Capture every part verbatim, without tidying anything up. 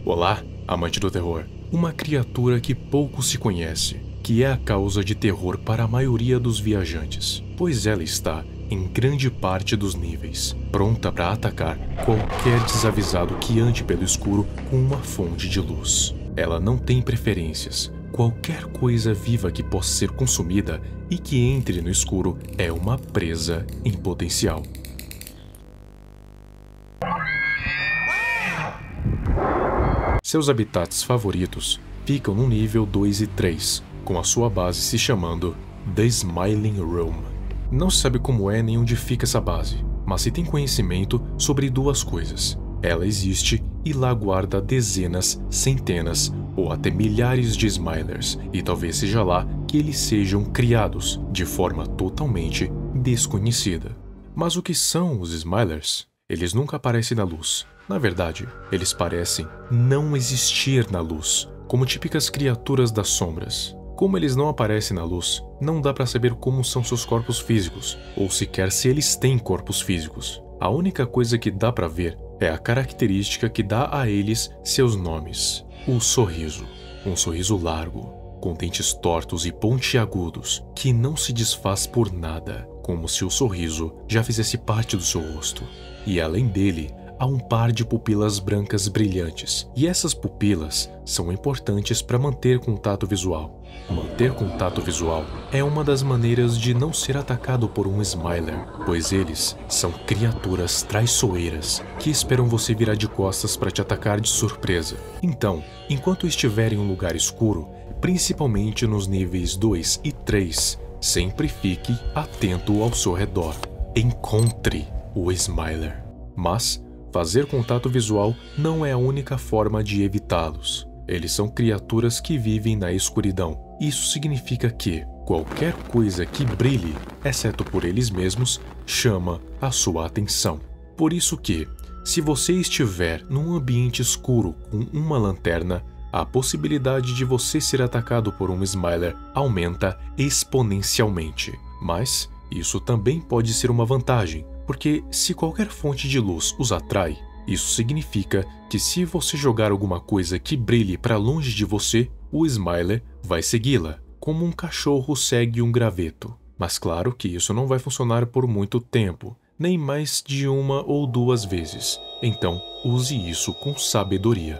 Olá, amante do terror. Uma criatura que pouco se conhece, que é a causa de terror para a maioria dos viajantes, pois ela está em grande parte dos níveis, pronta para atacar qualquer desavisado que ande pelo escuro com uma fonte de luz. Ela não tem preferências. Qualquer coisa viva que possa ser consumida e que entre no escuro é uma presa em potencial. Seus habitats favoritos ficam no nível dois e três, com a sua base se chamando The Smiling Room. Não se sabe como é nem onde fica essa base, mas se tem conhecimento sobre duas coisas. Ela existe e lá guarda dezenas, centenas ou até milhares de Smilers, e talvez seja lá que eles sejam criados de forma totalmente desconhecida. Mas o que são os Smilers? Eles nunca aparecem na luz. Na verdade, eles parecem não existir na luz, como típicas criaturas das sombras. Como eles não aparecem na luz, não dá para saber como são seus corpos físicos, ou sequer se eles têm corpos físicos. A única coisa que dá para ver é a característica que dá a eles seus nomes. O sorriso. Um sorriso largo, com dentes tortos e pontiagudos, que não se desfaz por nada, como se o sorriso já fizesse parte do seu rosto. E além dele, há um par de pupilas brancas brilhantes, e essas pupilas são importantes para manter contato visual. Manter contato visual é uma das maneiras de não ser atacado por um Smiler, pois eles são criaturas traiçoeiras que esperam você virar de costas para te atacar de surpresa. Então, enquanto estiver em um lugar escuro, principalmente nos níveis dois e três, sempre fique atento ao seu redor. Encontre o Smiler. Mas fazer contato visual não é a única forma de evitá-los. Eles são criaturas que vivem na escuridão. Isso significa que qualquer coisa que brilhe, exceto por eles mesmos, chama a sua atenção. Por isso que, se você estiver num ambiente escuro com uma lanterna, a possibilidade de você ser atacado por um Smiler aumenta exponencialmente. Mas isso também pode ser uma vantagem, porque se qualquer fonte de luz os atrai, isso significa que se você jogar alguma coisa que brilhe para longe de você, o Smiler vai segui-la, como um cachorro segue um graveto. Mas claro que isso não vai funcionar por muito tempo, nem mais de uma ou duas vezes. Então, use isso com sabedoria.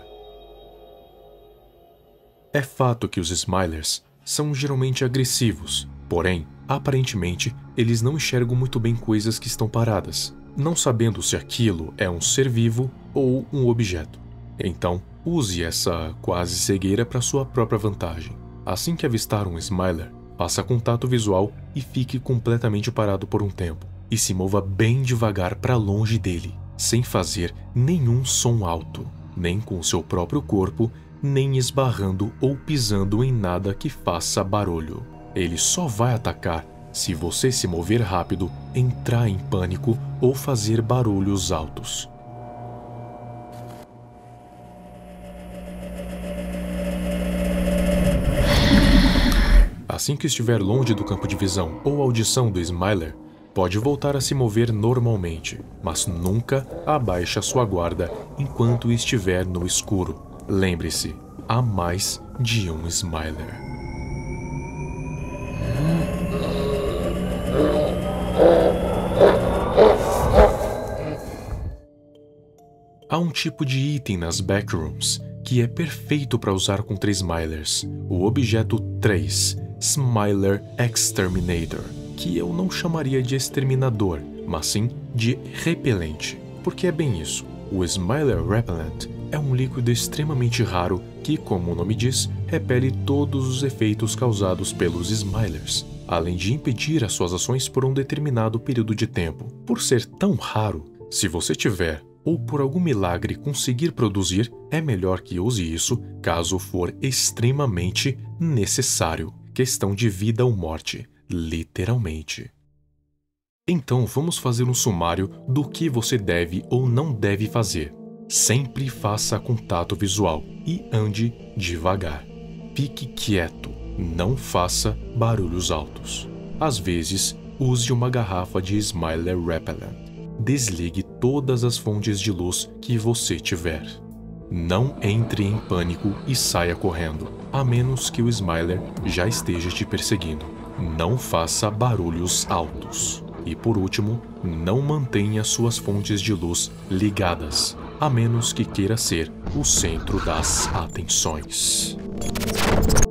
É fato que os Smilers são geralmente agressivos, porém, aparentemente, eles não enxergam muito bem coisas que estão paradas, não sabendo se aquilo é um ser vivo ou um objeto. Então, use essa quase cegueira para sua própria vantagem. Assim que avistar um Smiler, faça contato visual e fique completamente parado por um tempo, e se mova bem devagar para longe dele, sem fazer nenhum som alto, nem com seu próprio corpo, nem esbarrando ou pisando em nada que faça barulho. Ele só vai atacar se você se mover rápido, entrar em pânico ou fazer barulhos altos. Assim que estiver longe do campo de visão ou audição do Smiler, pode voltar a se mover normalmente, mas nunca abaixe a sua guarda enquanto estiver no escuro. Lembre-se, há mais de um Smiler. Há um tipo de item nas Backrooms que é perfeito para usar com três Smilers, o objeto três, Smiler Exterminator, que eu não chamaria de exterminador, mas sim de repelente, porque é bem isso. O Smiler Repellent é um líquido extremamente raro que, como o nome diz, repele todos os efeitos causados pelos Smilers, além de impedir as suas ações por um determinado período de tempo. Por ser tão raro, se você tiver ou por algum milagre conseguir produzir, é melhor que use isso caso for extremamente necessário. Questão de vida ou morte, literalmente. Então vamos fazer um sumário do que você deve ou não deve fazer. Sempre faça contato visual e ande devagar. Fique quieto, não faça barulhos altos. Às vezes, use uma garrafa de Smiler Repellent. Desligue todas as fontes de luz que você tiver. Não entre em pânico e saia correndo, a menos que o Smiler já esteja te perseguindo. Não faça barulhos altos. E por último, não mantenha suas fontes de luz ligadas, a menos que queira ser o centro das atenções.